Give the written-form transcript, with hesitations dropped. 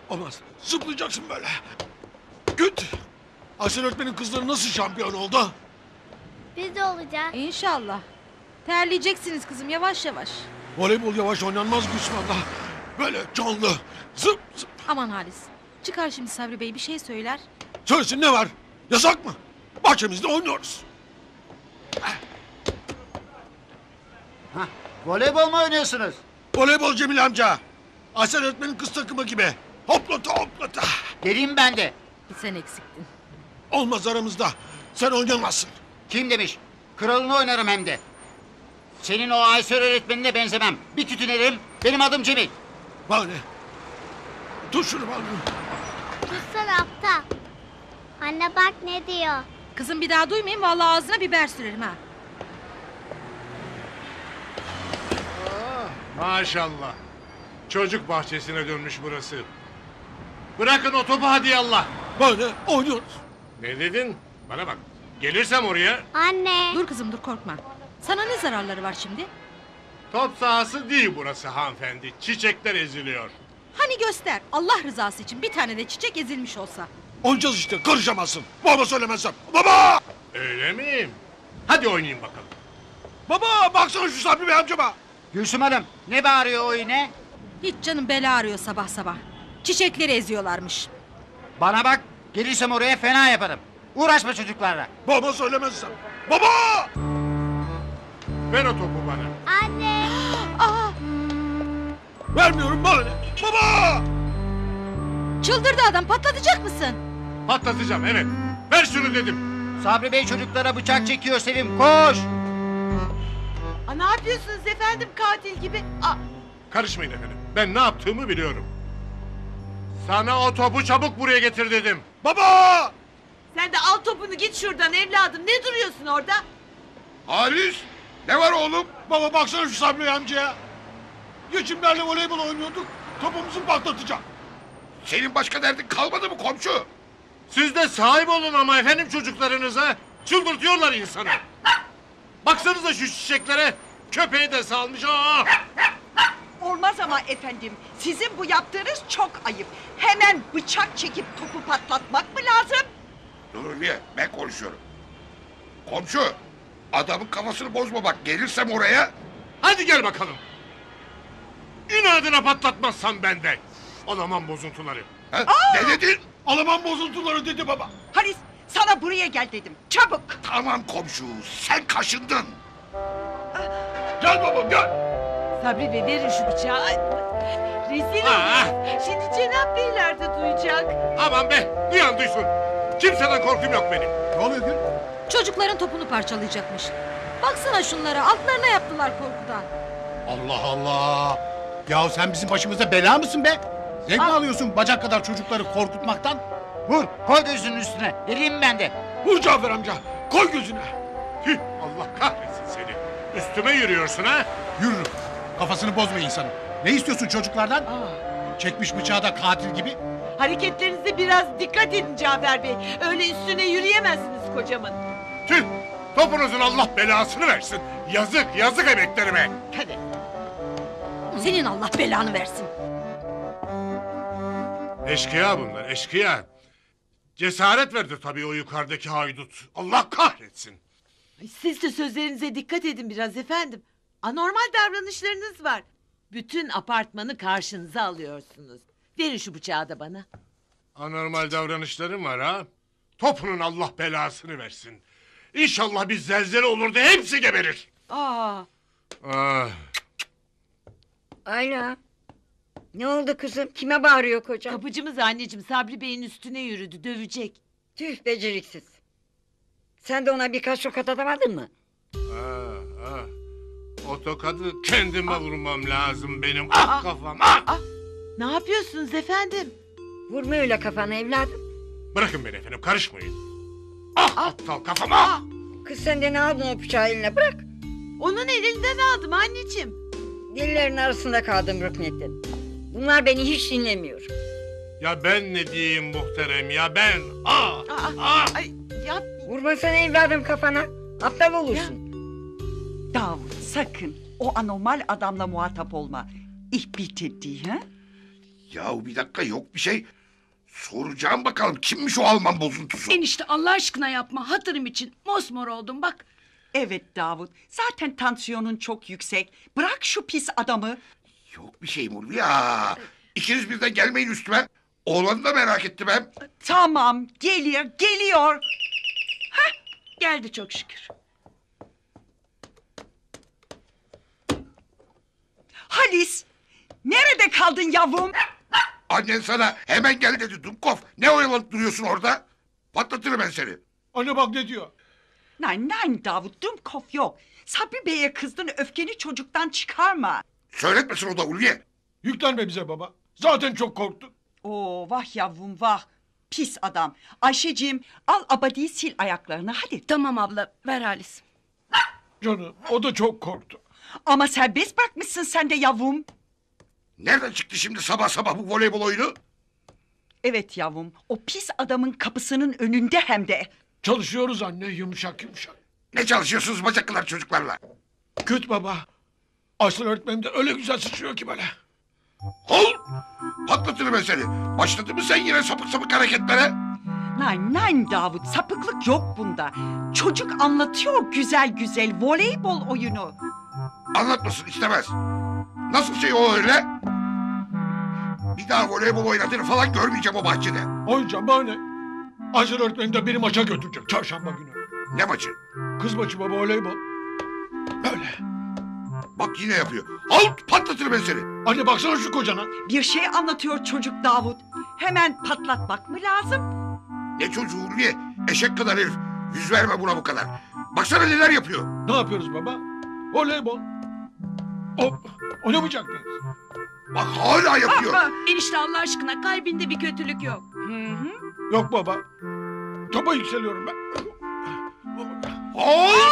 Olmaz. Zıplayacaksın böyle. Güt. Aysel öğretmenin kızları nasıl şampiyon oldu? Biz de olacağız. İnşallah. Terleyeceksiniz kızım yavaş yavaş. Voleybol yavaş oynanmaz Gülsüm abla. Böyle canlı. Zıp zıp. Aman Halis. Çıkar şimdi Sabri Bey bir şey söyler. Söylesin ne var? Yasak mı? Bahçemizde oynuyoruz. Hah, voleybol mu oynuyorsunuz? Voleybol Cemil amca. Aysel öğretmenin kız takımı gibi. Hoplata hoplata. Geleyim ben de. Sen eksiktin. Olmaz aramızda. Sen oynamazsın. Kim demiş? Kralını oynarım hem de. Senin o Aysel öğretmenine benzemem. Bir tütünerim. Benim adım Cemil. Bana ne? Tut şunu bana. Tutsana aptal. Anne bak ne diyor. Kızım bir daha duymayayım vallahi ağzına biber sürerim ha. Maşallah. Çocuk bahçesine dönmüş burası. Bırakın o topu hadi yallah. Bana ne? Oynuyoruz. Ne dedin? Bana bak. Gelirsem oraya Anne. Dur kızım dur korkma. Sana ne zararları var şimdi? top sahası değil burası hanımefendi. Çiçekler eziliyor. Hani göster Allah rızası için bir tane de çiçek ezilmiş olsa. Oynayacağız işte. Karışamazsın. Baba söylemezsem. Baba! Öyle miyim? Hadi oynayın bakalım. Baba! Baksana şu Sabri Bey amcama. Gülsüm Hanım, ne bağırıyor o yine? Hiç canım bela arıyor sabah sabah. Çiçekleri eziyorlarmış. Bana bak, gelirsem oraya fena yaparım. Uğraşma çocuklarla. Baba söylemezsem. Baba! Ver o topu bana. Anne. Aa, Vermiyorum bana ne? Baba! çıldırdı adam patlatacak mısın? Patlatacağım evet. Ver şunu dedim. Sabri Bey çocuklara bıçak çekiyor Sevim, koş! Ne yapıyorsunuz efendim katil gibi? Karışmayın efendim. Ben ne yaptığımı biliyorum. Sana o topu çabuk buraya getir dedim. Baba! Sen de al topunu git şuradan evladım. Ne duruyorsun orada? Halis! Ne var oğlum? Baba baksana şu Sabri Bey amcaya. Geçimlerle voleybol oynuyorduk. Topumuzu patlatacak. Senin başka derdin kalmadı mı komşu? Siz de sahip olun ama efendim çocuklarınıza. Çıldırtıyorlar insanı. Baksanıza şu çiçeklere. Köpeği de salmış. Aa! Olmaz ama efendim. Sizin bu yaptığınız çok ayıp. Hemen bıçak çekip topu patlatmak mı lazım? Dur Ulviye, ben konuşuyorum. Komşu, adamın kafasını bozma bak. Gelirsem oraya... Hadi gel bakalım. İnadına patlatmazsan ben de. Alaman bozuntuları. Ha? Ne dedin? Alaman bozuntuları dedi baba. Halis sana buraya gel dedim. Çabuk. Tamam komşu, sen kaşındın. Gel babam gel. Sabri Bey verin şu bıçağı. Rezil oluruz. Şimdi Cenap Beyler de duyacak. Aman be, duyan duysun. Kimseden korkum yok benim. Ne oluyor Gül? Çocukların topunu parçalayacakmış. Baksana şunlara altlarına yaptılar korkudan. Allah Allah! Ya sen bizim başımıza bela mısın be? Zevk mi alıyorsun bacak kadar çocukları korkutmaktan? Vur, koy gözünün üstüne. Geleyim ben de. Vur Cafer amca. Koy gözüne. Tüh, Allah kahretsin seni. Üstüme yürüyorsun ha? Yürürüm. Kafasını bozma insanın. Ne istiyorsun çocuklardan? Çekmiş bıçağı da katil gibi. Hareketlerinize biraz dikkat edin Cafer Bey. Öyle üstüne yürüyemezsiniz kocamın. Tüh, topunuzun Allah belasını versin. Yazık, yazık emeklerime. Hadi. Senin Allah belanı versin. Eşkıya bunlar, eşkıya. Cesaret verdi tabii o yukarıdaki haydut. Allah kahretsin. Siz de sözlerinize dikkat edin biraz efendim. Anormal davranışlarınız var. Bütün apartmanı karşınıza alıyorsunuz. Verin şu bıçağı da bana. Anormal davranışlarım var ha. Topunun Allah belasını versin. İnşallah bir zelzele olur da hepsi geberir. Aa, Ah. Ayla. Ne oldu kızım? Kime bağırıyor kocam? kapıcımız anneciğim Sabri Bey'in üstüne yürüdü, dövecek. Tüh beceriksiz. Sen de ona birkaç tokat atamadın mı? O tokadı kendime vurmam lazım benim. Ah kafam ah! Ne yapıyorsunuz efendim? Vurma öyle kafana evladım. Bırakın beni efendim karışmayın. Ah aptal kafam ah! Kız sen de ne aldın o bıçağı eline bırak. Onun elinden aldım anneciğim. Delilerin arasında kaldım Rüknettin. Bunlar beni hiç dinlemiyor. Ya ben ne diyeyim muhterem ya ben? Ah! Ah! Ay, yap. Vurmasana evladım kafana. Aptal olursun. Davut sakın o anormal adamla muhatap olma. Ich bitte dich, ha? Ya bir dakika yok bir şey. Soracağım bakalım kimmiş o Alman bozuntusu? Enişte Allah aşkına yapma. Hatırım için mosmor oldum bak. Evet Davut. Zaten tansiyonun çok yüksek. Bırak şu pis adamı. Yok bir şey Ulvi ya. İkiniz birden gelmeyin üstüme. Oğlanı da merak ettim hem. Tamam, geliyor. Geldi çok şükür. Halis, nerede kaldın yavrum? Annen sana hemen gel dedi Dumkov. Ne oyalanıp duruyorsun orada? Patlatırım ben seni. Anne bak ne diyor. Nein Davut, Dumkov yok. Sabri Bey'e kızdın, öfkeni çocuktan çıkarma. Söyletmesin o da Ulviye. Yüklenme bize baba. Zaten çok korktuk. Oo vah yavrum vah. Pis adam. Ayşeciğim al abadiyi sil ayaklarını hadi. Tamam abla ver Halis. Canım o da çok korktu. Ama serbest bırakmışsın sen de yavrum. Nereden çıktı şimdi sabah sabah bu voleybol oyunu? Evet yavrum, o pis adamın kapısının önünde hem de. Çalışıyoruz anne yumuşak yumuşak. Ne çalışıyorsunuz bacaklılar çocuklarla? Kötü baba. Aysel öğretmenim de öyle güzel sıçrıyor ki böyle. Hol! Patlatırım ben seni. Başladın mı sen yine sapık sapık hareketlere? Nein Davut, sapıklık yok bunda. Çocuk anlatıyor güzel güzel voleybol oyunu. Anlatmasın istemez. Nasıl şey o öyle? Bir daha voleybol oynadığını falan görmeyeceğim o bahçede. Oynayacağım bana ne? Aysel öğretmenim de beni maça götürecek çarşamba günü. Ne maçı? Kız maçı baba voleybol. Öyle. Bak yine yapıyor. Al patlatırım ben seni. Anne baksana şu kocana. Bir şey anlatıyor çocuk Davut. Hemen patlatmak mı lazım? Ne çocuğu Ulviye? Eşek kadar herif. Yüz verme buna bu kadar. Baksana neler yapıyor. Ne yapıyoruz baba? Voleybol. Hop. Oynamayacak mıyız? Bak hala yapıyor. Enişte Allah aşkına kalbinde bir kötülük yok. Yok baba. Topa yükseliyorum ben. Al!